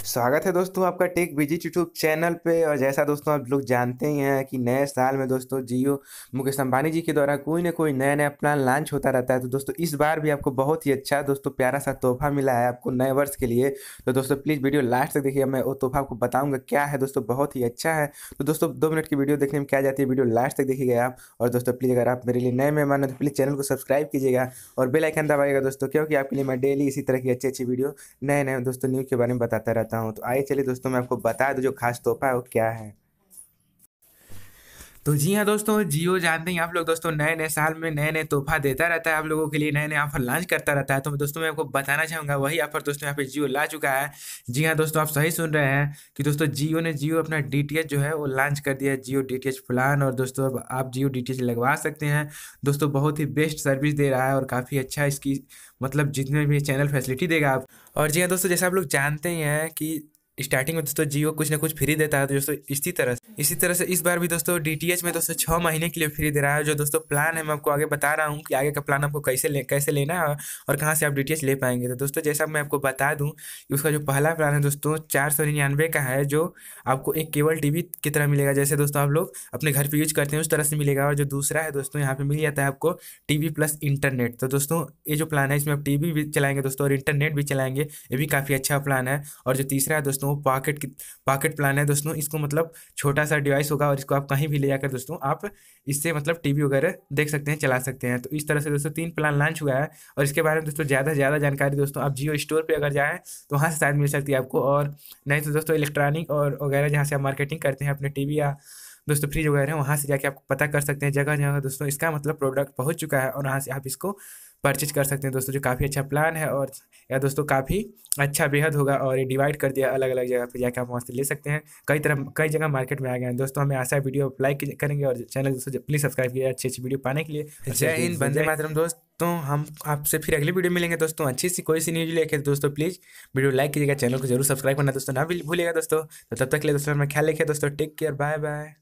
स्वागत है दोस्तों आपका टेक बिजी यूट्यूब चैनल पे। और जैसा दोस्तों आप लोग जानते ही हैं कि नए साल में दोस्तों जियो मुकेश अंबानी जी के द्वारा कोई ना कोई नया नया प्लान लॉन्च होता रहता है। तो दोस्तों इस बार भी आपको बहुत ही अच्छा दोस्तों प्यारा सा तोहफा मिला है आपको नए वर्ष के लिए। तो दोस्तों प्लीज़ वीडियो लास्ट तक देखिए, मैं वो तोहफा आपको बताऊंगा क्या है। दोस्तों बहुत ही अच्छा है। तो दोस्तों 2 मिनट की वीडियो देखने में क्या जाती है, वीडियो लास्ट तक देखिएगा आप। और दोस्तों प्लीज़ अगर आप मेरे लिए नए मेहमान हैं तो प्लीज़ चैनल को सब्सक्राइब कीजिएगा और बेल आइकन दबाइएगा दोस्तों, क्योंकि आपके लिए मैं डेली इसी तरह की अच्छी अच्छी वीडियो नए नए दोस्तों न्यूज़ के बारे में बताता रहता हूँ। तो आइए चलिए दोस्तों मैं आपको बता दूं जो खास तोहफा है वो क्या है। तो जी हाँ दोस्तों, जियो जानते हैं आप लोग दोस्तों नए नए साल में नए नए तोहफा देता रहता है आप लोगों के लिए, नए नए ऑफर लॉन्च करता रहता है। तो दोस्तों मैं आपको बताना चाहूँगा वही ऑफर दोस्तों यहाँ पे जियो ला चुका है। जी हाँ दोस्तों, आप सही सुन रहे हैं कि दोस्तों जियो अपना डीटीएच जो है वो लॉन्च कर दिया है, जियो डीटीएच प्लान। और दोस्तों अब आप जियो डीटीएच लगवा सकते हैं। दोस्तों बहुत ही बेस्ट सर्विस दे रहा है और काफ़ी अच्छा इसकी मतलब जितने भी चैनल फैसिलिटी देगा आप। और जी हाँ दोस्तों, जैसे आप लोग जानते ही हैं कि स्टार्टिंग में दोस्तों जियो कुछ ना कुछ फ्री देता है। तो दोस्तों इसी तरह से इस बार भी दोस्तों डीटीएच में दोस्तों 6 महीने के लिए फ्री दे रहा है। जो दोस्तों प्लान है मैं आपको आगे बता रहा हूँ कि आगे का प्लान आपको कैसे लेना है और कहाँ से आप डीटीएच ले पाएंगे। तो दोस्तों जैसा मैं आपको बता दूँ कि उसका जो पहला प्लान है दोस्तों 499 का है, जो आपको एक केबल टीवी की तरह मिलेगा, जैसे दोस्तों आप लोग अपने घर पे यूज करते हैं उस तरह से मिलेगा। और जो दूसरा है दोस्तों यहाँ पे मिल जाता है आपको टीवी प्लस इंटरनेट। तो दोस्तों ये जो प्लान है इसमें आप टीवी भी चलाएंगे दोस्तों और इंटरनेट भी चलाएंगे, ये भी काफ़ी अच्छा प्लान है। और जो तीसरा है दोस्तों वो पॉकेट प्लान है दोस्तों। इसको मतलब छोटा सा डिवाइस होगा और इसको आप कहीं भी ले जाकर दोस्तों आप इससे मतलब टीवी वगैरह देख सकते हैं, चला सकते हैं। तो इस तरह से दोस्तों 3 प्लान लॉन्च हुआ है। और इसके बारे में दोस्तों ज़्यादा से ज़्यादा जानकारी दोस्तों आप जियो स्टोर पे अगर जाएँ तो वहाँ से शायद मिल सकती है आपको। और नहीं तो दोस्तों इलेक्ट्रॉनिक और वगैरह जहाँ से आप मार्केटिंग करते हैं अपने टीवी या दोस्तों फ्रिज वगैरह, वहाँ से जाके आप पता कर सकते हैं जगह जगह दोस्तों इसका मतलब प्रोडक्ट पहुँच चुका है और वहाँ से आप इसको परचेज कर सकते हैं दोस्तों, जो काफ़ी अच्छा प्लान है। और या दोस्तों काफ़ी अच्छा बेहद होगा। और ये डिवाइड कर दिया अलग अलग जगह पे जाके आप वहाँ से ले सकते हैं। कई जगह मार्केट में आ गए हैं दोस्तों। हमें आशा है वीडियो लाइक करेंगे और चैनल दोस्तों प्लीज़ सब्सक्राइब कीजिए अच्छी अच्छी वीडियो पाने के लिए। जय हिंद, वंदे मातरम दोस्तों। हम आपसे फिर अगली वीडियो मिलेंगे दोस्तों अच्छी सी कोई सी न्यूज़ लेके। दोस्तों प्लीज़ वीडियो लाइक कीजिएगा, चैनल को जरूर सब्सक्राइब करना दोस्तों ना भूलिएगा दोस्तों। तो तब तक के लिए दोस्तों मैं ख्याल रखिए दोस्तों, टेक केयर, बाय बाय।